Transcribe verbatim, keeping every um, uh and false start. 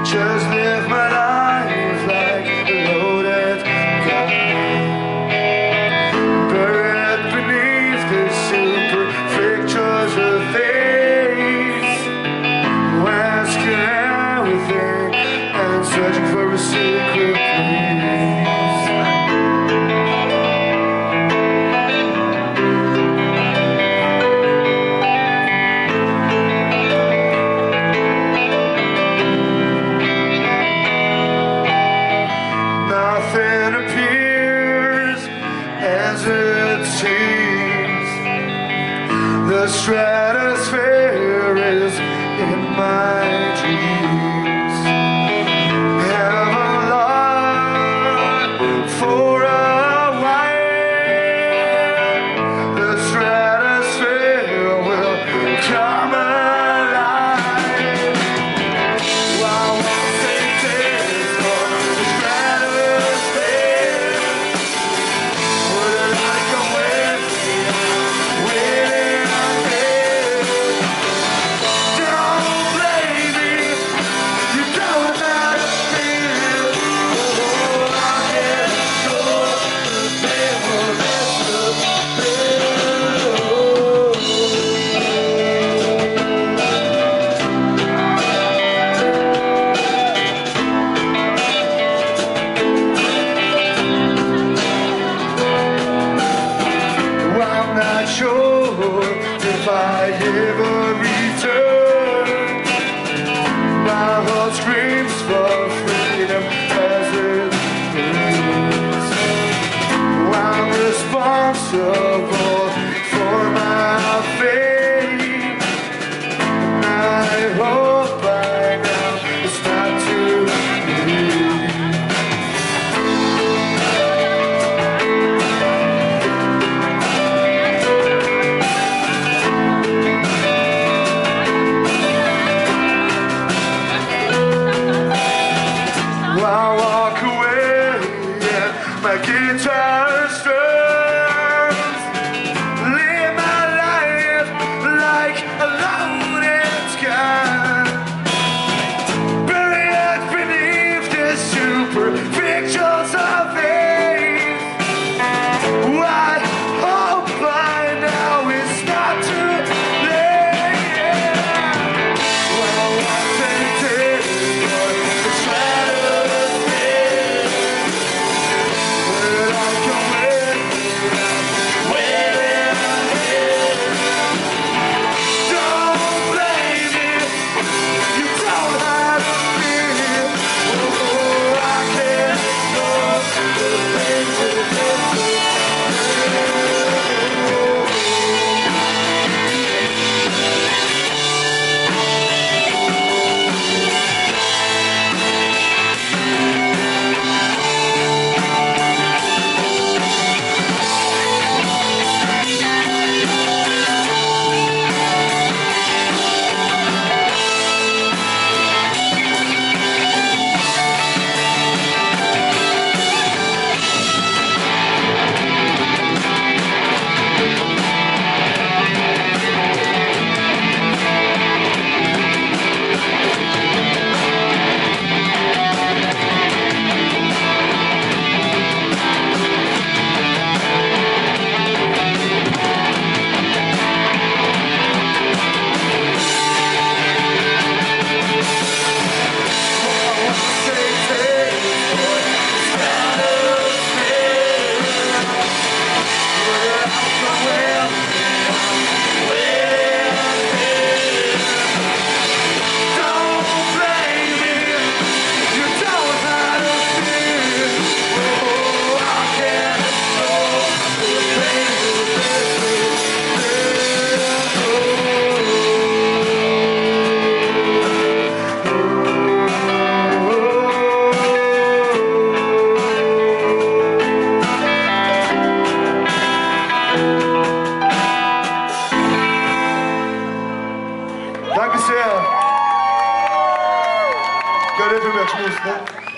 Just live my life like a loaded gun, buried beneath the superficial things, asking everything and searching for a secret place. Nothing appears as it seems. The stratosphere is in my dreams. Haven't loved for a while. The stratosphere will come alive. While one thing takes for the stratosphere, would I come with me? Waiting on here. Don't blame me, you don't have to feel. Oh, I can't go the faithfulness of I'm not sure if I ever return. My heart screams for freedom as it burns. I'm responsible for my fate, and I hope by now it's not too late. I walk away and my guitar strums. Live my life like a loaded gun, buried beneath the superficial things. I hope by now it's not too late. Well, one thing is for the stratosphere, but I come with me, waiting on here. Don't blame me, you don't have to fear. Oh, I can't go the things that Danke sehr. Gönnt ihr mir Schluss, ne?